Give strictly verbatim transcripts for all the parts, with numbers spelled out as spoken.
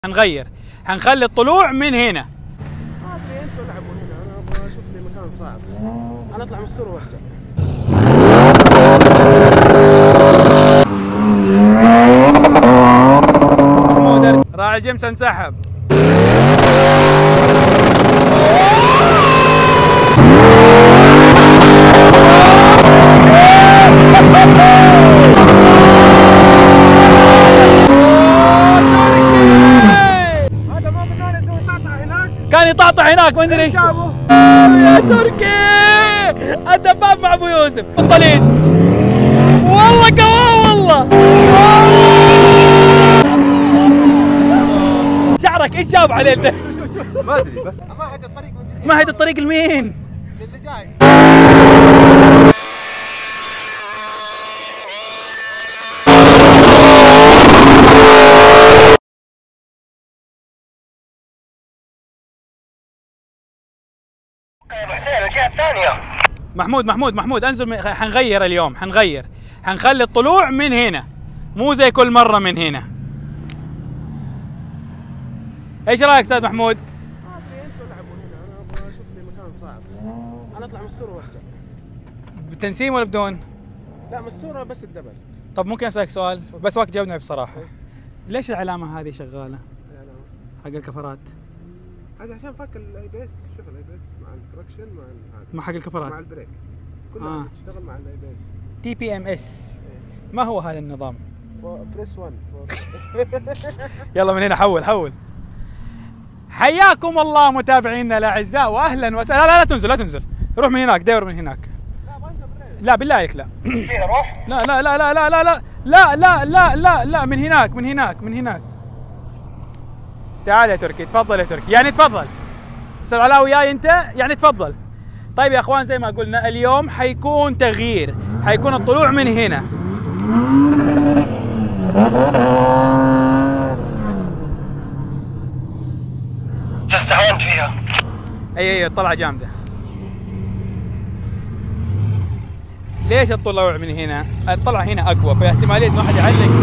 هنغير، هنخلي الطلوع من هنا. ما ادري انتوا لعبوا هنا، انا ابغى اشوف لي مكان صعب. انا اطلع من السور وارجع. راعي جيمس انسحب. كان يطعطع هناك ما ادري ايش جابه. يا تركي الدباب مع ابو يوسف الطليس. والله قواه والله. شعرك ايش جاب عليه ده؟ ما ادري بس ما هدي الطريق من جديد. ما هدي الطريق لمين؟ اللي جاي. حسين الجهة الثانية. محمود محمود محمود انزل من... حنغير اليوم، حنغير، حنخلي الطلوع من هنا مو زي كل مرة من هنا. ايش رايك استاذ محمود؟ ما ادري انتوا لعبوا هنا، انا ابغى اشوف لي مكان صعب. انا اطلع من السور وارجع. بالتنسيم ولا بدون؟ لا من السور بس الدبل. طب ممكن اسالك سؤال بس وقت جاوبني بصراحة. ليش العلامة هذه شغالة؟ حق الكفرات. هذا عشان فك الاي بي اس، شوف الاي بي اس مع التراكشن مع هذا مع حق الكفرات مع البريك كلها آه. تشتغل مع الاي بي اس. تي بي ام اس. ما هو هذا النظام؟ بريس واحد. يلا من هنا حول حول. حياكم الله متابعينا الاعزاء واهلا وسهلا. لا لا لا تنزل لا تنزل، روح من هناك، دور من هناك. لا ما انت بريك. لا بالله عليك لا. روح. لا لا لا لا لا لا لا لا لا لا لا لا من هناك من هناك من هناك. تعال يا تركي، تفضل يا تركي، يعني تفضل. استاذ علاوي جاي انت؟ يعني تفضل. طيب يا اخوان زي ما قلنا اليوم حيكون تغيير، حيكون الطلوع من هنا. استهونت فيها. اي اي الطلعه جامده. ليش الطلوع من هنا؟ الطلعه هنا اقوى، فاحتماليه انه واحد يعلق.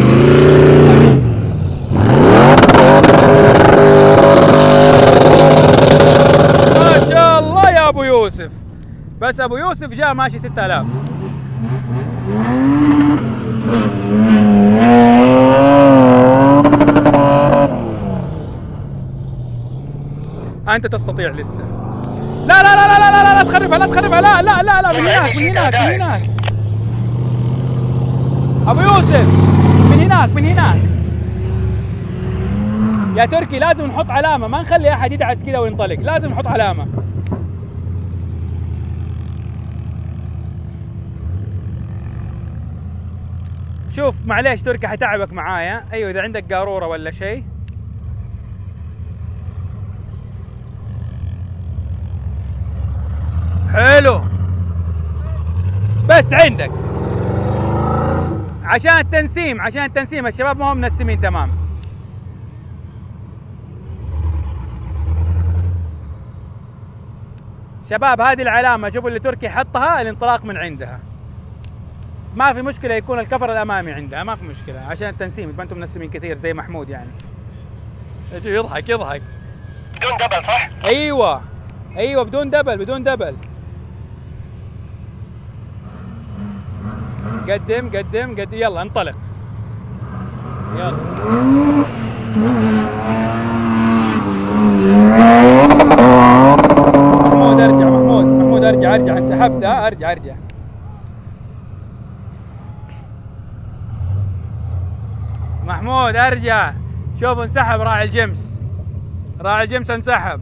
ما شاء الله يا ابو يوسف، بس ابو يوسف جاء ماشي ستة آلاف. انت تستطيع لسه. لا لا لا لا لا لا لا تخربها لا تخربها لا لا لا لا من هناك من هناك من هناك. ابو يوسف من هناك من هناك. يا تركي لازم نحط علامة، ما نخلي احد يدعس كذا وينطلق، لازم نحط علامة. شوف معليش تركي حتعبك معايا. ايوه اذا عندك قارورة ولا شيء. حلو بس عندك عشان التنسيم، عشان التنسيم الشباب ما هم منسمين تمام. شباب هذه العلامة شوفوا اللي تركي حطها الانطلاق من عندها. ما في مشكلة يكون الكفر الأمامي عندها، ما في مشكلة عشان التنسيم، ما انتم منسمين كثير زي محمود يعني. يضحك يضحك. بدون دبل صح؟ ايوه ايوه بدون دبل بدون دبل. قدم قدم قدم يلا انطلق. يلا محمود ارجع، محمود محمود ارجع ارجع انسحبت. ها ارجع ارجع. محمود ارجع. شوف انسحب راعي الجيمس، راعي الجيمس انسحب.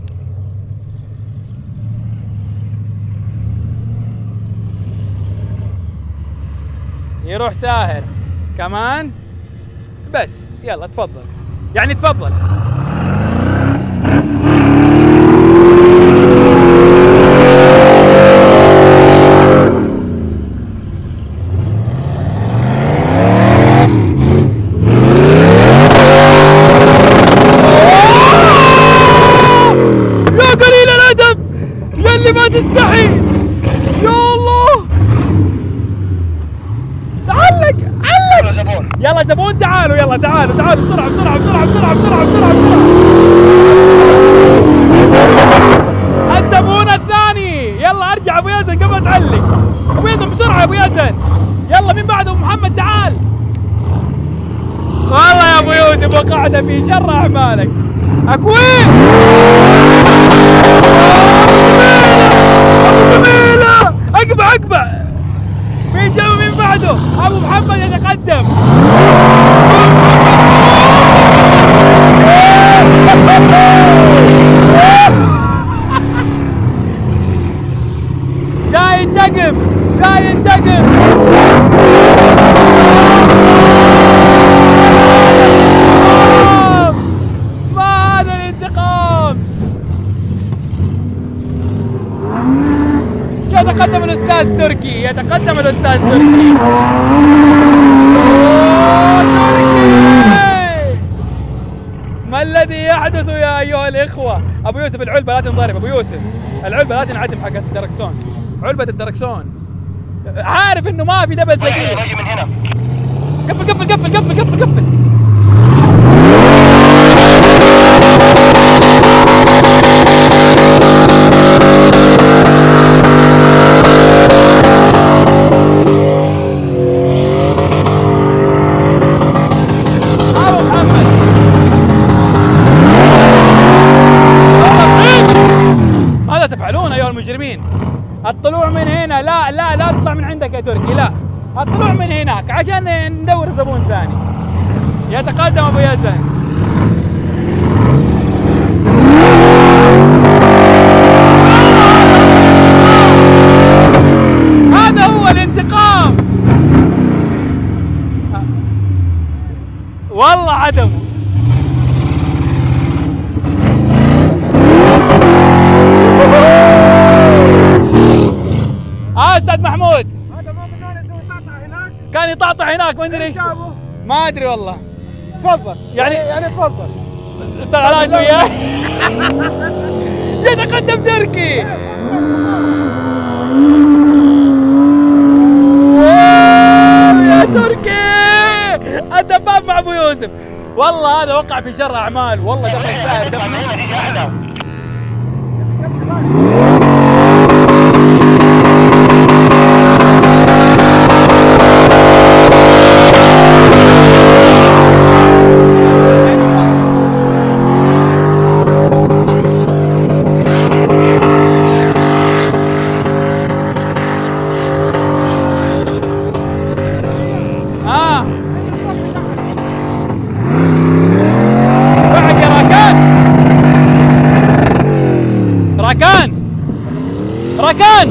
يروح ساهر كمان. بس يلا تفضل، يعني تفضل. يا قليل الادب يا اللي ما تستحي. يا الله علق علق. يلا زبون تعالوا، يلا تعالوا تعالوا بسرعة بسرعة بسرعة بسرعة بسرعة بسرعة في شر اعمالك. اكوين ابو جميله، اقبع اقبع. مين جاي ومين بعده؟ ابو محمد يتقدم. جاي ينتقم، جاي ينتقم. ما هذا الانتقام؟ يتقدم الاستاذ تركي، يتقدم الاستاذ تركي. ما الذي يحدث يا ايها الاخوه؟ ابو يوسف العلبه لا تنضرب، ابو يوسف العلبه لا تنعدم حقت الدركسون، علبه الدركسون. عارف انه ما في دبل ثقيل. من هنا. قفل قفل قفل قفل قفل قفل. تفعلون ايها المجرمين؟ الطلوع من هنا، لا لا لا تطلع من عندك يا تركي، لا الطلوع من هناك عشان ندور زبون ثاني. يتقدم ابو يزن. هذا هو الانتقام والله عدمه. اه استاذ محمود، هذا ما كان يسوي طاطا هناك؟ كان يطعطع هناك، ما ادري ايش، ما ادري والله. تفضل يعني يعني تفضل استاذ علاء انت وياه. يتقدم تركي. يا تركي الدباب مع ابو يوسف. والله هذا وقع في شر اعمال، والله دخل سائر دفن. راكان راكان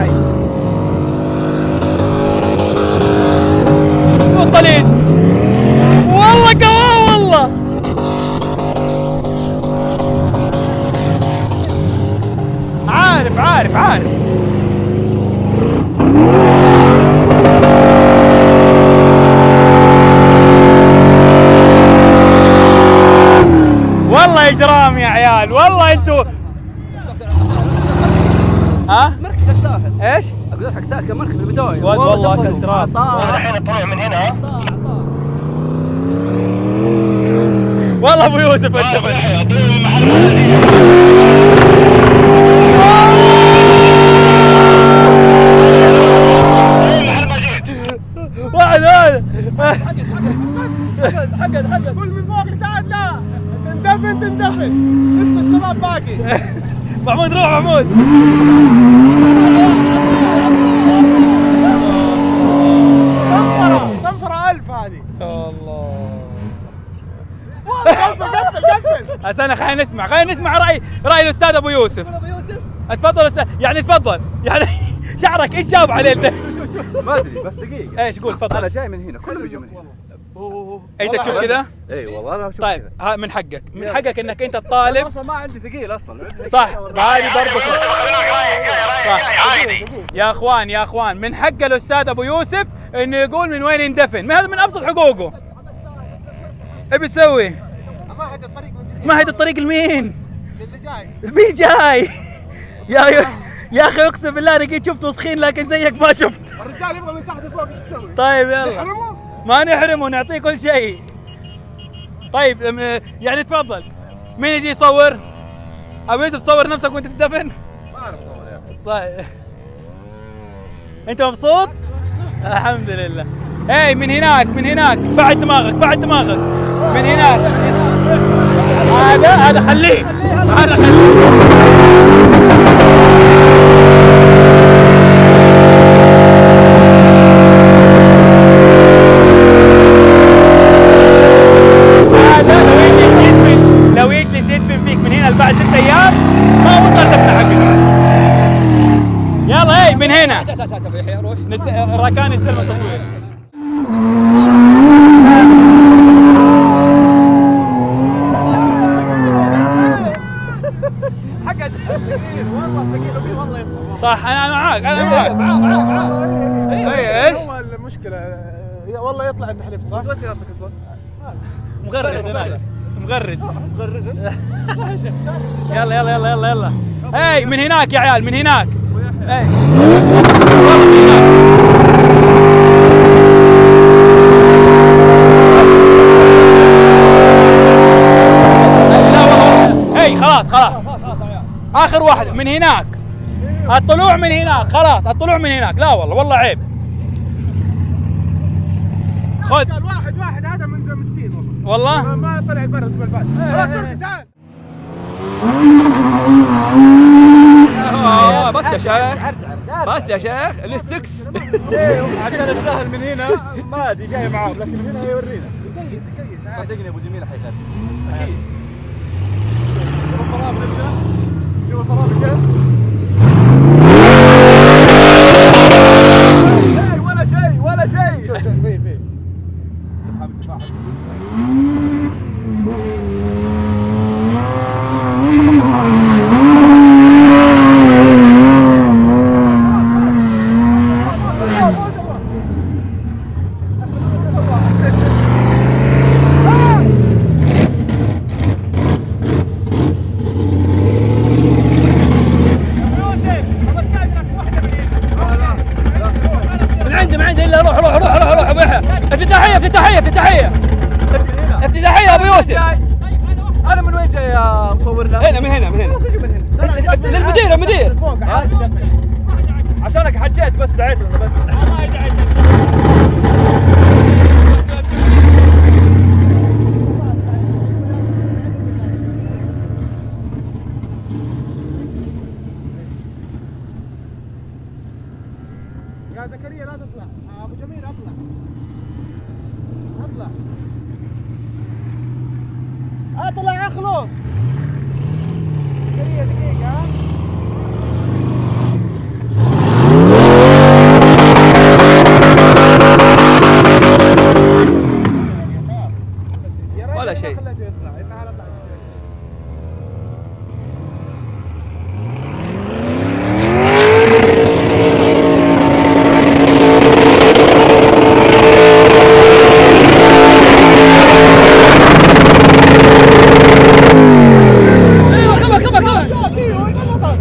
الطليس والله قواه والله. عارف عارف عارف والله اجرام يا عيال، والله انتوا. ها؟ مركب الساحل. ايش؟ اقول لك ساحل كان مركب في البدايه. والله اكل تراب. الحين الطلوع من هنا. والله ابو يوسف الدفن. واحد هذا حقد حقد حقد قول من فوق لتحت. لا تندفن تندفن لسه الشباب باقي. محمود روح محمود. صنفرة صنفرة ألف هذه. الله. قفل قفل قفل. استنى خلينا نسمع، خلينا نسمع رأي رأي الأستاذ أبو يوسف. ابو يوسف اتفضل أستاذ، يعني تفضل، يعني شعرك إيش جاوب عليه أنت؟ ما ادري بس دقيقه. إيش قول تفضل. انا جاي من هنا، كله بيجي من هنا. أنت تشوف كذا؟ اي والله انا اشوف طيب ها من حقك، من حقك انك انت تطالب. اصلا ما عندي ثقيل اصلا. صح، هذه برضه صح. صح عادي. يا اخوان يا اخوان، من حق الاستاذ ابو يوسف انه يقول من وين يندفن، ما هذا من ابسط حقوقه. ايش بتسوي؟ مهد الطريق مهد الطريق لمين؟ اللي جاي. مين جاي؟ يا يا اخي اقسم بالله انا قد شفت وسخين لكن زيك ما شفت. الرجال يبغى من تحت لفوق ايش تسوي؟ طيب يلا. نحرمه؟ ما نحرمه، نعطيه كل شيء. طيب يعني تفضل. مين يجي يصور؟ ابو يوسف صور نفسك وانت تدفن؟ ما اعرف اصور يا اخي. طيب انت مبسوط؟ الحمد لله. اي من هناك من هناك بعد دماغك بعد دماغك من هناك. هذا خليه هذا خليه. لو يجلس يدفن فيك من هنا لبعد ست ايام ما وصلت تفتح حقك. يلا هي من هنا. روح نس... راكان يستلم التصوير. حقك والله ثقيل والله صح انا معاك انا معاك. معاه معاه معاه. اي ايش؟ هو المشكله والله يطلع انت حلفت صح؟ وين سيارتك اصلا؟ مغرز هناك مغرز. مغرز انت؟ يلا يلا يلا يلا يلا. هي من هناك يا عيال من هناك. اي هي خلاص خلاص اخر واحد من هناك. الطلوع من هناك خلاص الطلوع من هناك. لا والله والله عيب. خذ واحد واحد هذا من زي مسكين والله والله ما طلع برا الاسبوع اللي فات. خلاص تركي تعال. آه، بس يا شيخ بس يا شيخ للسكس. عشان السهل من هنا ما ادري جاي معاهم لكن من هنا يورينا. يكيس يكيس صدقني يا ابو جميل حيخرب اكيد. شوف الفرامل انت شوف الفرامل كيف ولا شيء ولا شيء. شوف شوف في في من عندي من عندي الا روح روح روح روح روح بيحيى. افتتاحيه افتتاحيه افتتاحيه افتتاحيه يا ابو يوسف. انا من وين جاي يا مصورنا؟ هنا من هنا من هنا من هنا للمدير المدير. عشانك حجيت بس دعيت لنا بس. يا زكريا لا تطلع. ابو جميل اطلع اطلع اطلع اخلص. زكريا دقيقة ها. ولا شيء. خليته يطلع. تعال اطلع. ايوه كمل كمل كمل.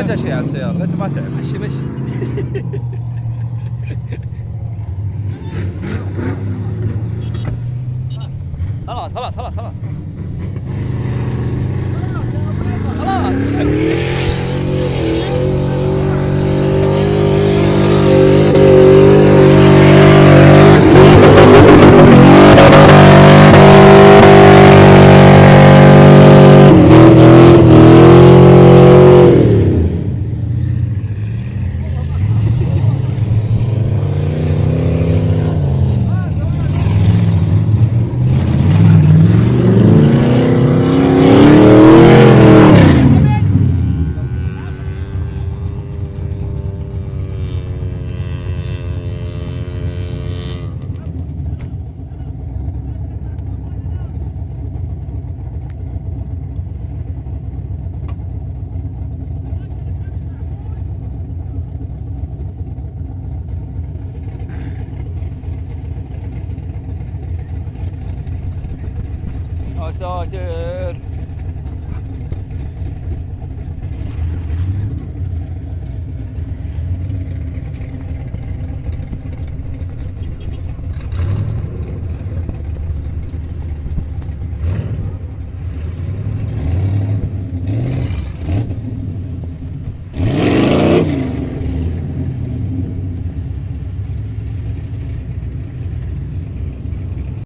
جاء شيء على السيارة، ليته ما تعب. مشي مشي. خلاص خلاص خلاص خلاص خلاص اسحب اسحب. يا ساتر.